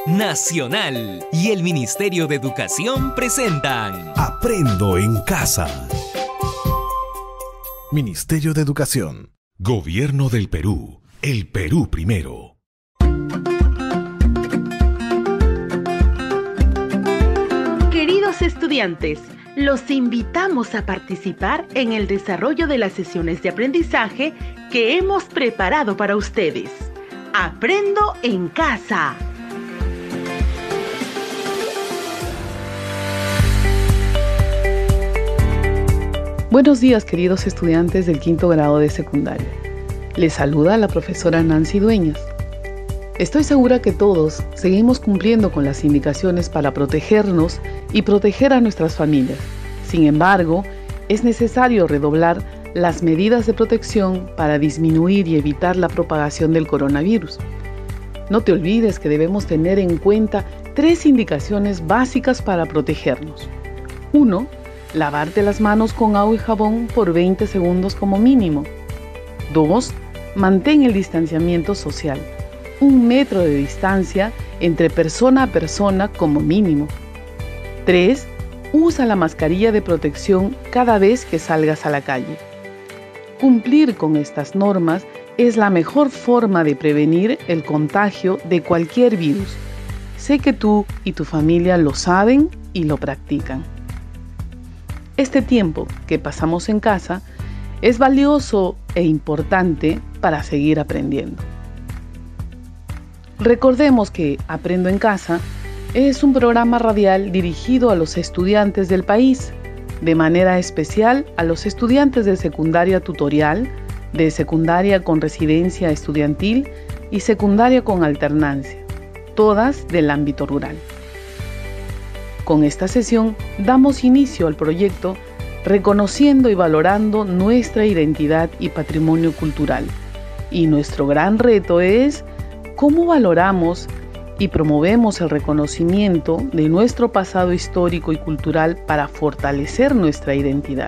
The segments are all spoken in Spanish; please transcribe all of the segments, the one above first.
Nacional y el Ministerio de Educación presentan Aprendo en Casa. Ministerio de Educación. Gobierno del Perú. El Perú primero. Queridos estudiantes, los invitamos a participar en el desarrollo de las sesiones de aprendizaje que hemos preparado para ustedes. Aprendo en Casa. Buenos días, queridos estudiantes del quinto grado de secundaria. Les saluda la profesora Nancy Dueñas. Estoy segura que todos seguimos cumpliendo con las indicaciones para protegernos y proteger a nuestras familias. Sin embargo, es necesario redoblar las medidas de protección para disminuir y evitar la propagación del coronavirus. No te olvides que debemos tener en cuenta 3 indicaciones básicas para protegernos. 1. Lavarte las manos con agua y jabón por 20 segundos como mínimo. 2. Mantén el distanciamiento social, 1 metro de distancia entre persona a persona como mínimo. 3. Usa la mascarilla de protección cada vez que salgas a la calle. Cumplir con estas normas es la mejor forma de prevenir el contagio de cualquier virus. Sé que tú y tu familia lo saben y lo practican. Este tiempo que pasamos en casa es valioso e importante para seguir aprendiendo. Recordemos que Aprendo en Casa es un programa radial dirigido a los estudiantes del país, de manera especial a los estudiantes de secundaria tutorial, de secundaria con residencia estudiantil y secundaria con alternancia, todas del ámbito rural. Con esta sesión damos inicio al proyecto reconociendo y valorando nuestra identidad y patrimonio cultural. Y nuestro gran reto es cómo valoramos y promovemos el reconocimiento de nuestro pasado histórico y cultural para fortalecer nuestra identidad.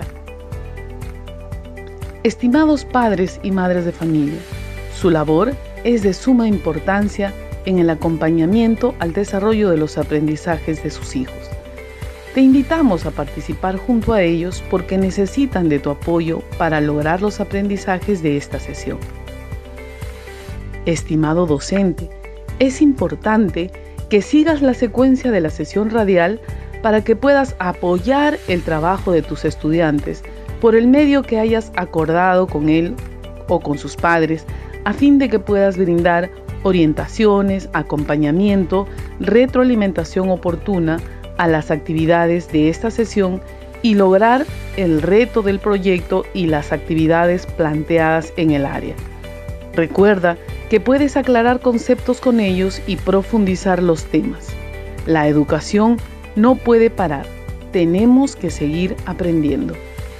Estimados padres y madres de familia, su labor es de suma importancia en el acompañamiento al desarrollo de los aprendizajes de sus hijos. Te invitamos a participar junto a ellos porque necesitan de tu apoyo para lograr los aprendizajes de esta sesión. Estimado docente, es importante que sigas la secuencia de la sesión radial para que puedas apoyar el trabajo de tus estudiantes por el medio que hayas acordado con él o con sus padres, a fin de que puedas brindar orientaciones, acompañamiento, retroalimentación oportuna a las actividades de esta sesión y lograr el reto del proyecto y las actividades planteadas en el área. Recuerda que puedes aclarar conceptos con ellos y profundizar los temas. La educación no puede parar. Tenemos que seguir aprendiendo.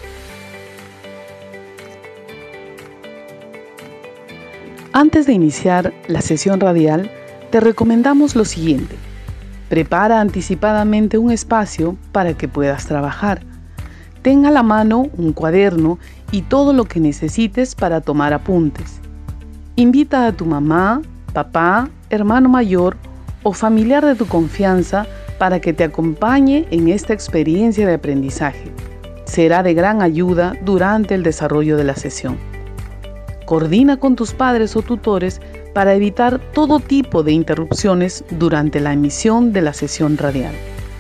Antes de iniciar la sesión radial, te recomendamos lo siguiente. Prepara anticipadamente un espacio para que puedas trabajar. Ten a la mano un cuaderno y todo lo que necesites para tomar apuntes. Invita a tu mamá, papá, hermano mayor o familiar de tu confianza para que te acompañe en esta experiencia de aprendizaje. Será de gran ayuda durante el desarrollo de la sesión. Coordina con tus padres o tutores para evitar todo tipo de interrupciones durante la emisión de la sesión radial.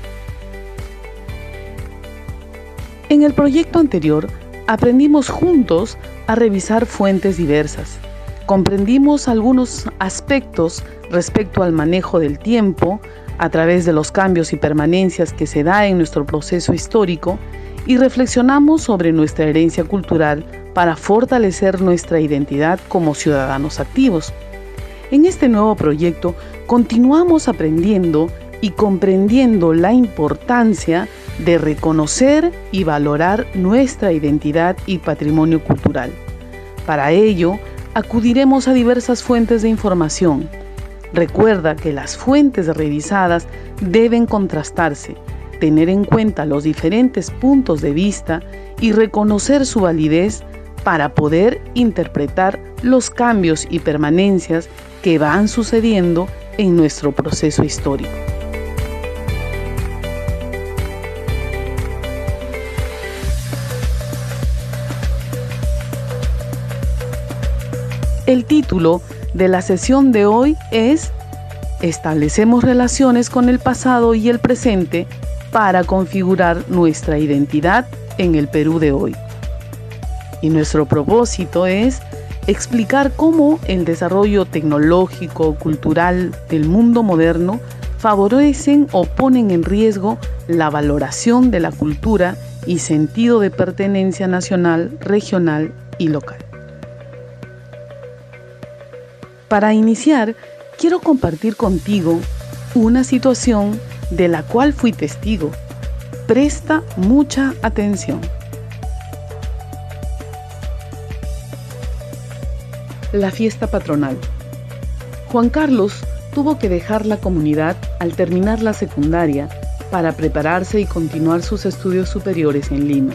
En el proyecto anterior, aprendimos juntos a revisar fuentes diversas. Comprendimos algunos aspectos respecto al manejo del tiempo a través de los cambios y permanencias que se da en nuestro proceso histórico y reflexionamos sobre nuestra herencia cultural para fortalecer nuestra identidad como ciudadanos activos. En este nuevo proyecto continuamos aprendiendo y comprendiendo la importancia de reconocer y valorar nuestra identidad y patrimonio cultural. Para ello, acudiremos a diversas fuentes de información. Recuerda que las fuentes revisadas deben contrastarse, tener en cuenta los diferentes puntos de vista y reconocer su validez para poder interpretar los cambios y permanencias que van sucediendo en nuestro proceso histórico. El título de la sesión de hoy es Establecemos relaciones con el pasado y el presente para configurar nuestra identidad en el Perú de hoy. Y nuestro propósito es explicar cómo el desarrollo tecnológico, cultural del mundo moderno favorecen o ponen en riesgo la valoración de la cultura y sentido de pertenencia nacional, regional y local. Para iniciar, quiero compartir contigo una situación de la cual fui testigo. Presta mucha atención. La fiesta patronal. Juan Carlos tuvo que dejar la comunidad al terminar la secundaria para prepararse y continuar sus estudios superiores en Lima.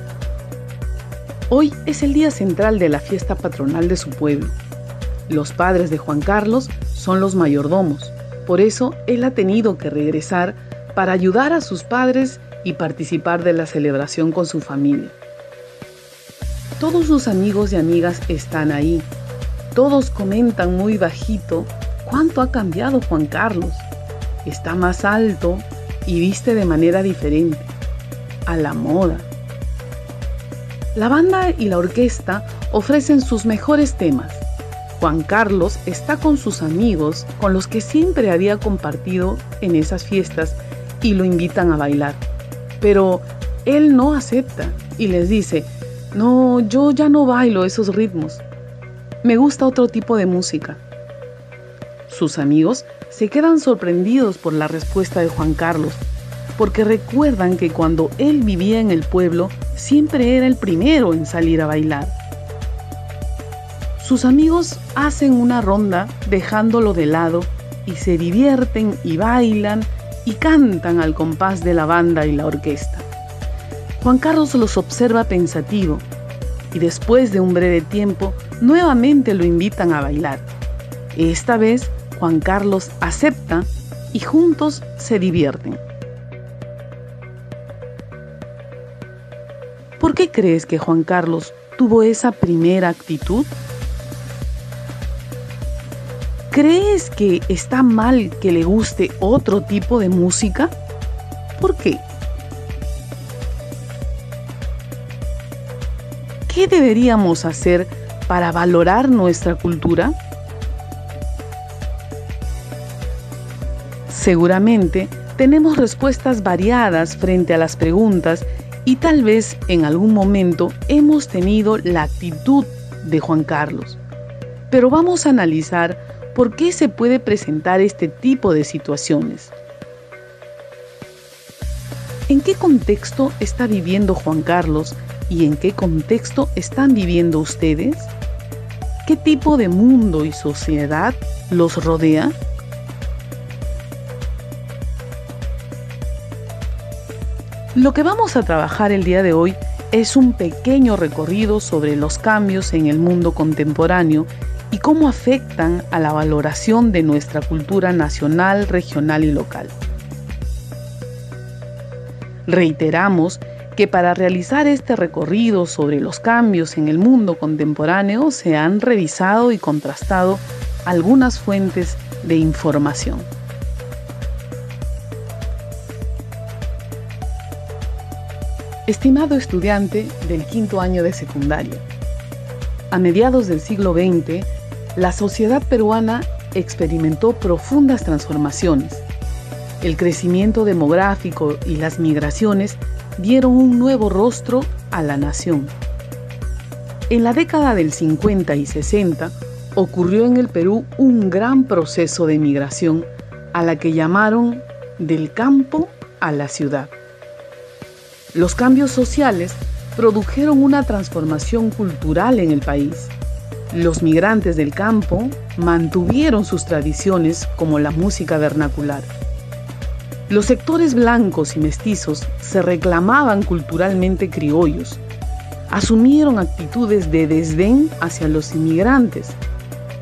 Hoy es el día central de la fiesta patronal de su pueblo. Los padres de Juan Carlos son los mayordomos, por eso él ha tenido que regresar para ayudar a sus padres y participar de la celebración con su familia. Todos sus amigos y amigas están ahí. Todos comentan muy bajito cuánto ha cambiado Juan Carlos. Está más alto y viste de manera diferente, a la moda. La banda y la orquesta ofrecen sus mejores temas. Juan Carlos está con sus amigos, con los que siempre había compartido en esas fiestas, y lo invitan a bailar. Pero él no acepta y les dice: no, yo ya no bailo esos ritmos. Me gusta otro tipo de música. Sus amigos se quedan sorprendidos por la respuesta de Juan Carlos, porque recuerdan que cuando él vivía en el pueblo, siempre era el primero en salir a bailar. Sus amigos hacen una ronda dejándolo de lado y se divierten y bailan y cantan al compás de la banda y la orquesta. Juan Carlos los observa pensativo y después de un breve tiempo nuevamente lo invitan a bailar. Esta vez Juan Carlos acepta y juntos se divierten. ¿Por qué crees que Juan Carlos tuvo esa primera actitud? ¿Crees que está mal que le guste otro tipo de música? ¿Por qué? ¿Qué deberíamos hacer para valorar nuestra cultura? Seguramente tenemos respuestas variadas frente a las preguntas y tal vez en algún momento hemos tenido la actitud de Juan Carlos. Pero vamos a analizar ¿por qué se puede presentar este tipo de situaciones? ¿En qué contexto está viviendo Juan Carlos y en qué contexto están viviendo ustedes? ¿Qué tipo de mundo y sociedad los rodea? Lo que vamos a trabajar el día de hoy es un pequeño recorrido sobre los cambios en el mundo contemporáneo y cómo afectan a la valoración de nuestra cultura nacional, regional y local. Reiteramos que para realizar este recorrido sobre los cambios en el mundo contemporáneo se han revisado y contrastado algunas fuentes de información. Estimado estudiante del quinto año de secundaria, a mediados del siglo XX, la sociedad peruana experimentó profundas transformaciones. El crecimiento demográfico y las migraciones dieron un nuevo rostro a la nación. En la década del 50 y 60 ocurrió en el Perú un gran proceso de migración a la que llamaron del campo a la ciudad. Los cambios sociales produjeron una transformación cultural en el país. Los migrantes del campo mantuvieron sus tradiciones como la música vernacular. Los sectores blancos y mestizos se reclamaban culturalmente criollos. Asumieron actitudes de desdén hacia los inmigrantes.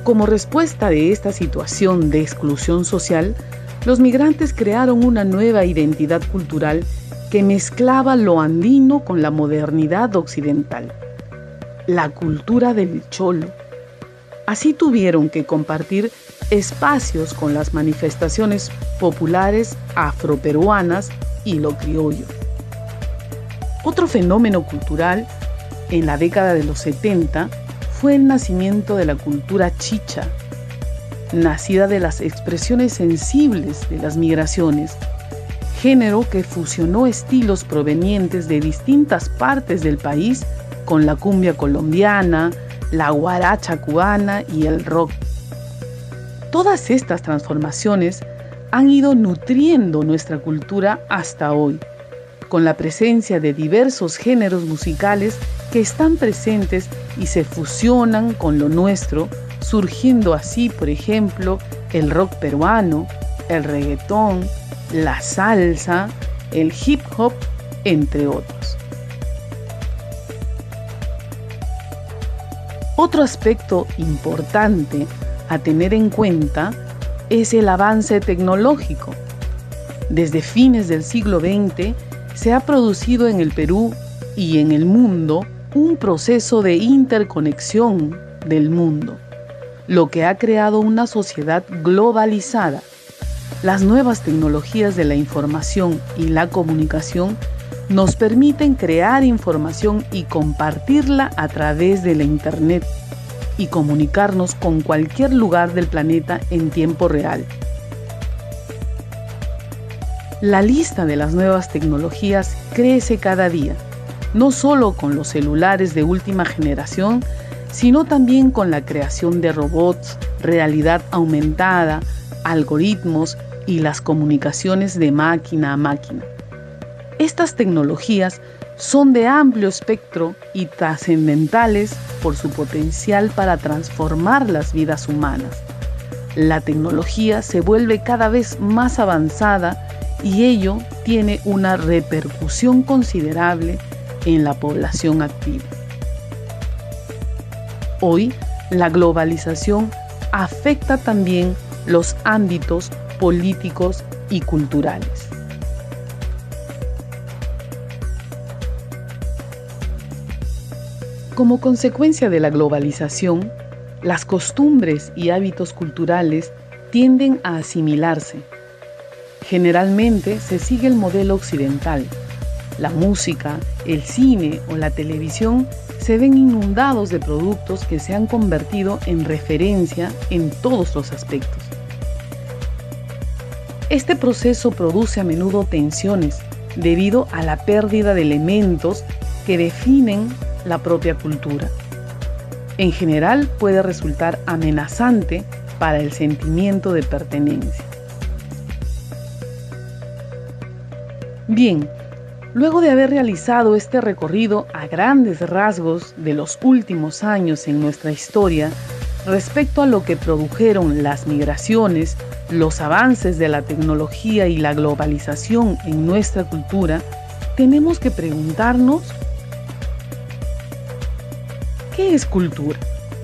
Como respuesta de esta situación de exclusión social, los migrantes crearon una nueva identidad cultural que mezclaba lo andino con la modernidad occidental, la cultura del cholo. Así tuvieron que compartir espacios con las manifestaciones populares afroperuanas y lo criollo. Otro fenómeno cultural en la década de los 70 fue el nacimiento de la cultura chicha, nacida de las expresiones sensibles de las migraciones, género que fusionó estilos provenientes de distintas partes del país con la cumbia colombiana, la guaracha cubana y el rock. Todas estas transformaciones han ido nutriendo nuestra cultura hasta hoy, con la presencia de diversos géneros musicales que están presentes y se fusionan con lo nuestro, surgiendo así, por ejemplo, el rock peruano, el reggaetón, la salsa, el hip hop, entre otros. Otro aspecto importante a tener en cuenta es el avance tecnológico. Desde fines del siglo XX se ha producido en el Perú y en el mundo un proceso de interconexión del mundo, lo que ha creado una sociedad globalizada. Las nuevas tecnologías de la información y la comunicación nos permiten crear información y compartirla a través de la Internet y comunicarnos con cualquier lugar del planeta en tiempo real. La lista de las nuevas tecnologías crece cada día, no solo con los celulares de última generación, sino también con la creación de robots, realidad aumentada, algoritmos y las comunicaciones de máquina a máquina. Estas tecnologías son de amplio espectro y trascendentales por su potencial para transformar las vidas humanas. La tecnología se vuelve cada vez más avanzada y ello tiene una repercusión considerable en la población activa. Hoy, la globalización afecta también los ámbitos políticos y culturales. Como consecuencia de la globalización, las costumbres y hábitos culturales tienden a asimilarse. Generalmente se sigue el modelo occidental. La música, el cine o la televisión se ven inundados de productos que se han convertido en referencia en todos los aspectos. Este proceso produce a menudo tensiones debido a la pérdida de elementos que definen la propia cultura. En general puede resultar amenazante para el sentimiento de pertenencia. Bien, luego de haber realizado este recorrido a grandes rasgos de los últimos años en nuestra historia respecto a lo que produjeron las migraciones, los avances de la tecnología y la globalización en nuestra cultura, tenemos que preguntarnos: ¿qué es cultura?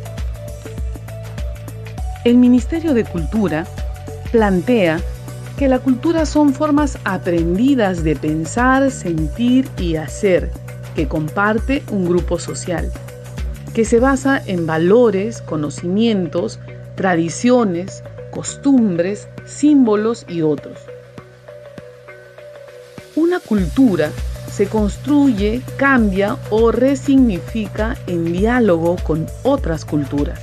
El Ministerio de Cultura plantea que la cultura son formas aprendidas de pensar, sentir y hacer que comparte un grupo social, que se basa en valores, conocimientos, tradiciones, costumbres, símbolos y otros. Una cultura se construye, cambia o resignifica en diálogo con otras culturas.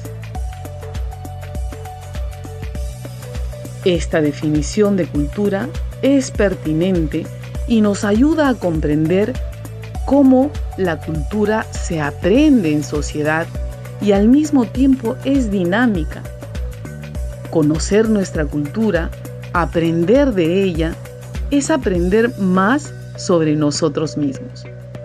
Esta definición de cultura es pertinente y nos ayuda a comprender cómo la cultura se aprende en sociedad y al mismo tiempo es dinámica. Conocer nuestra cultura, aprender de ella, es aprender más sobre nosotros mismos.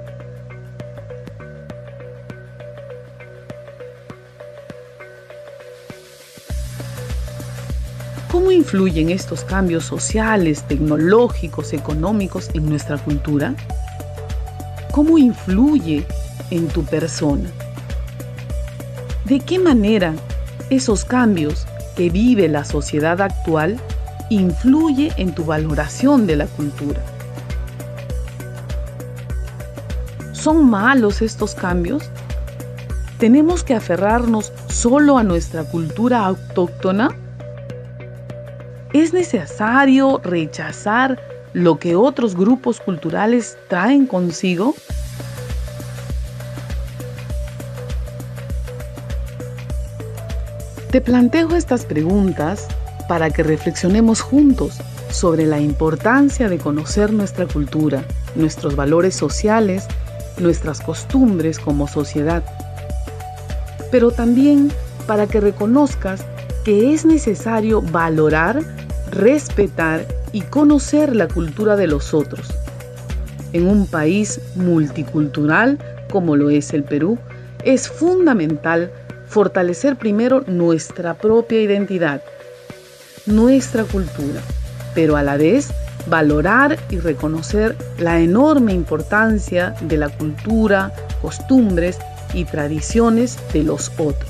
¿Cómo influyen estos cambios sociales, tecnológicos, económicos en nuestra cultura? ¿Cómo influye en tu persona? ¿De qué manera esos cambios que vive la sociedad actual influye en tu valoración de la cultura. ¿Son malos estos cambios? ¿Tenemos que aferrarnos solo a nuestra cultura autóctona? ¿Es necesario rechazar lo que otros grupos culturales traen consigo? Te planteo estas preguntas para que reflexionemos juntos sobre la importancia de conocer nuestra cultura, nuestros valores sociales, nuestras costumbres como sociedad, pero también para que reconozcas que es necesario valorar, respetar y conocer la cultura de los otros. En un país multicultural como lo es el Perú, es fundamental fortalecer primero nuestra propia identidad, nuestra cultura, pero a la vez valorar y reconocer la enorme importancia de la cultura, costumbres y tradiciones de los otros.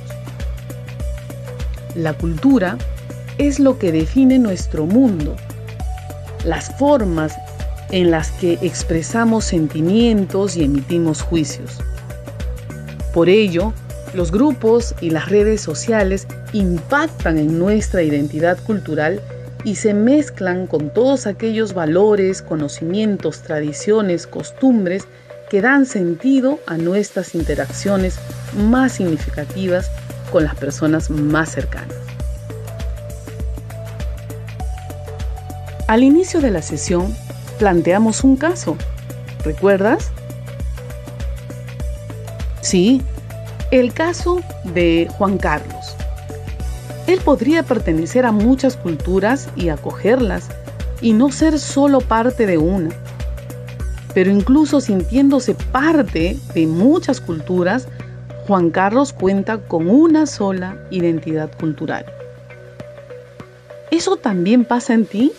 La cultura es lo que define nuestro mundo, las formas en las que expresamos sentimientos y emitimos juicios. Por ello, los grupos y las redes sociales impactan en nuestra identidad cultural y se mezclan con todos aquellos valores, conocimientos, tradiciones, costumbres que dan sentido a nuestras interacciones más significativas con las personas más cercanas. Al inicio de la sesión, planteamos un caso. ¿Recuerdas? Sí, el caso de Juan Carlos. Él podría pertenecer a muchas culturas y acogerlas, y no ser solo parte de una. Pero incluso sintiéndose parte de muchas culturas, Juan Carlos cuenta con una sola identidad cultural. ¿Eso también pasa en ti?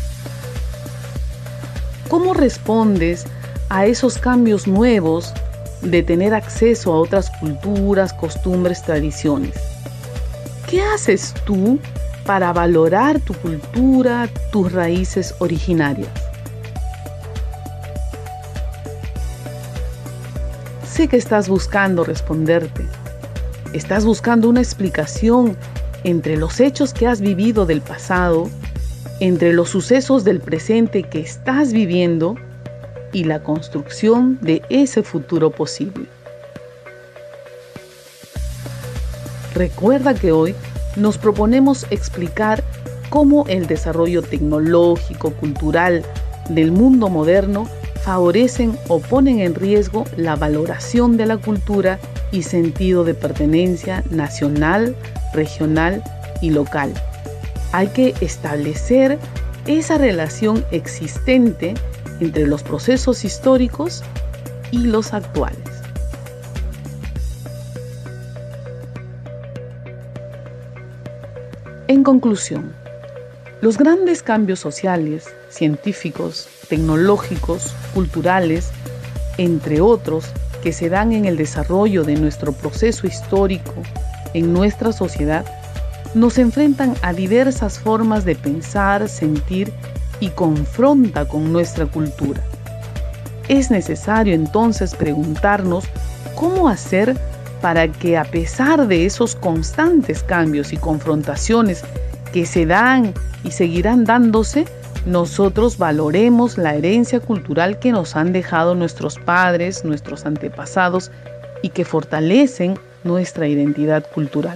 ¿Cómo respondes a esos cambios nuevos de tener acceso a otras culturas, costumbres, tradiciones? ¿Qué haces tú para valorar tu cultura, tus raíces originarias? Sé que estás buscando responderte. Estás buscando una explicación entre los hechos que has vivido del pasado, entre los sucesos del presente que estás viviendo y la construcción de ese futuro posible. Recuerda que hoy nos proponemos explicar cómo el desarrollo tecnológico, cultural del mundo moderno favorecen o ponen en riesgo la valoración de la cultura y sentido de pertenencia nacional, regional y local. Hay que establecer esa relación existente entre los procesos históricos y los actuales. En conclusión, los grandes cambios sociales, científicos, tecnológicos, culturales, entre otros, que se dan en el desarrollo de nuestro proceso histórico en nuestra sociedad, nos enfrentan a diversas formas de pensar, sentir y confronta con nuestra cultura. Es necesario entonces preguntarnos cómo hacer para que, a pesar de esos constantes cambios y confrontaciones que se dan y seguirán dándose, nosotros valoremos la herencia cultural que nos han dejado nuestros padres, nuestros antepasados y que fortalecen nuestra identidad cultural.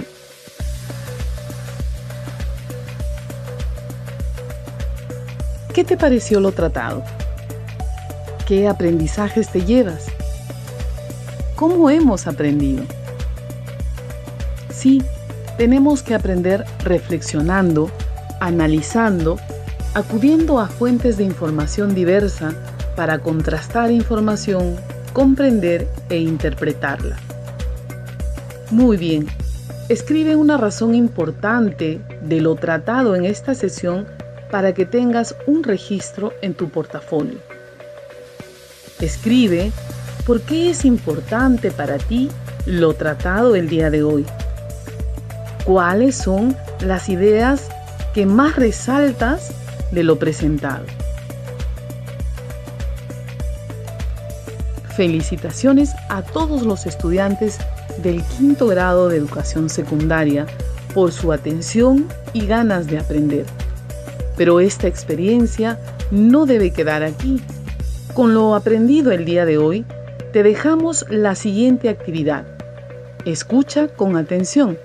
¿Qué te pareció lo tratado? ¿Qué aprendizajes te llevas? ¿Cómo hemos aprendido? Sí, tenemos que aprender reflexionando, analizando, acudiendo a fuentes de información diversa para contrastar información, comprender e interpretarla. Muy bien, escribe una razón importante de lo tratado en esta sesión para que tengas un registro en tu portafolio. Escribe por qué es importante para ti lo tratado el día de hoy. ¿Cuáles son las ideas que más resaltas de lo presentado? Felicitaciones a todos los estudiantes del quinto grado de educación secundaria por su atención y ganas de aprender. Pero esta experiencia no debe quedar aquí. Con lo aprendido el día de hoy, te dejamos la siguiente actividad. Escucha con atención.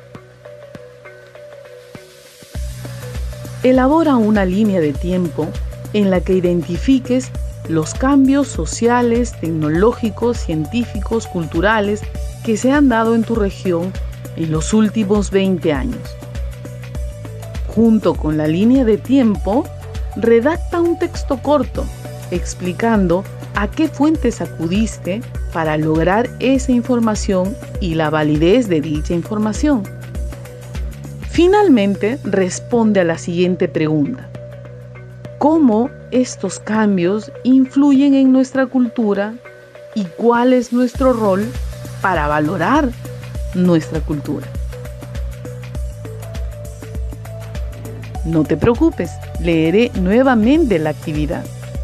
Elabora una línea de tiempo en la que identifiques los cambios sociales, tecnológicos, científicos, culturales que se han dado en tu región en los últimos 20 años. Junto con la línea de tiempo, redacta un texto corto explicando a qué fuentes acudiste para lograr esa información y la validez de dicha información. Finalmente, responde a la siguiente pregunta. ¿Cómo estos cambios influyen en nuestra cultura y cuál es nuestro rol para valorar nuestra cultura? No te preocupes, leeré nuevamente la actividad.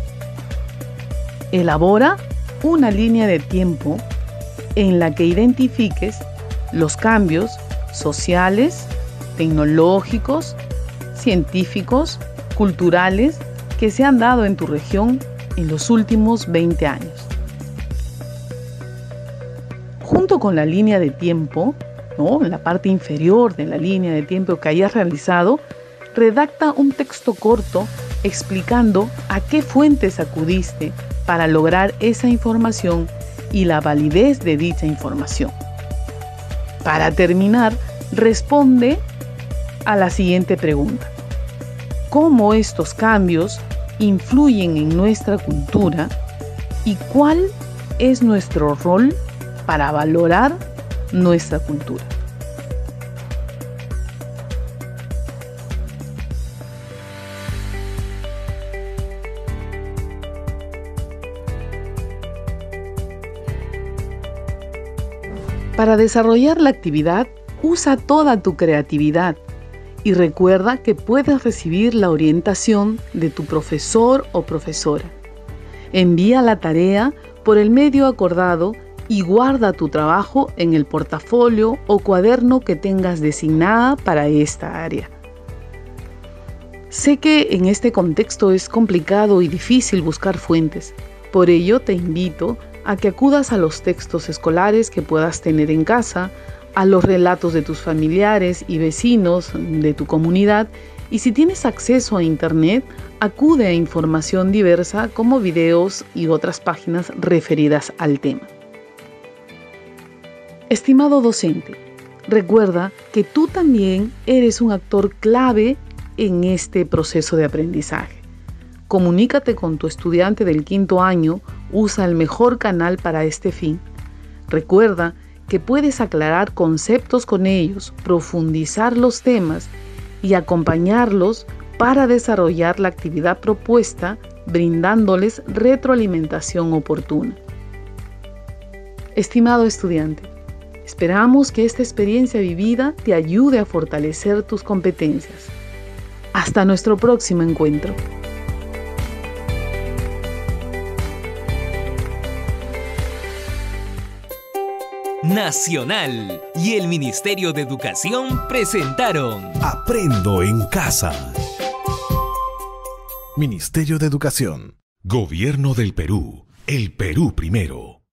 Elabora una línea de tiempo en la que identifiques los cambios sociales, tecnológicos, científicos, culturales que se han dado en tu región en los últimos 20 años. Junto con la línea de tiempo, en la parte inferior de la línea de tiempo que hayas realizado, redacta un texto corto explicando a qué fuentes acudiste para lograr esa información y la validez de dicha información. Para terminar, responde a la siguiente pregunta. ¿Cómo estos cambios influyen en nuestra cultura y cuál es nuestro rol para valorar nuestra cultura? Para desarrollar la actividad, usa toda tu creatividad y recuerda que puedes recibir la orientación de tu profesor o profesora. Envía la tarea por el medio acordado y guarda tu trabajo en el portafolio o cuaderno que tengas designada para esta área. Sé que en este contexto es complicado y difícil buscar fuentes, por ello te invito a que acudas a los textos escolares que puedas tener en casa, a los relatos de tus familiares y vecinos de tu comunidad, y si tienes acceso a Internet, acude a información diversa como videos y otras páginas referidas al tema. Estimado docente, recuerda que tú también eres un actor clave en este proceso de aprendizaje. Comunícate con tu estudiante del quinto año, usa el mejor canal para este fin. Recuerda que puedes aclarar conceptos con ellos, profundizar los temas y acompañarlos para desarrollar la actividad propuesta, brindándoles retroalimentación oportuna. Estimado estudiante, esperamos que esta experiencia vivida te ayude a fortalecer tus competencias. Hasta nuestro próximo encuentro. Nacional y el Ministerio de Educación presentaron Aprendo en Casa. Ministerio de Educación. Gobierno del Perú. El Perú primero.